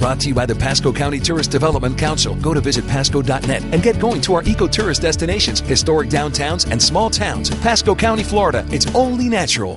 Brought to you by the Pasco County Tourist Development Council. Go to visitpasco.net and get going to our eco-tourist destinations, historic downtowns, and small towns. Pasco County, Florida. It's only natural.